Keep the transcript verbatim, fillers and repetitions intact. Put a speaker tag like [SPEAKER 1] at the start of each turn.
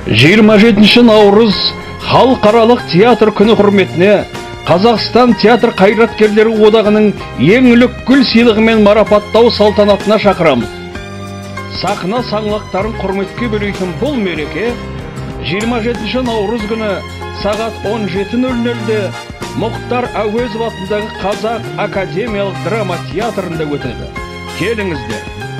[SPEAKER 1] жиырма жетінші наурыз халықаралық театр күні құрметіне Қазақстан театр қайраткерлері одағының ең үлік гүл сыйлығымен марапаттау салтанатына шақырамыз. Сахна саңлақтарын құрметке бөлейтін бұл мереке жиырма жетінші наурыз күні сағат он жеті нөл нөлде Мұхтар Әуезов атындағы Қазақ академиялық драма театрында өтеді. Келіңіздер.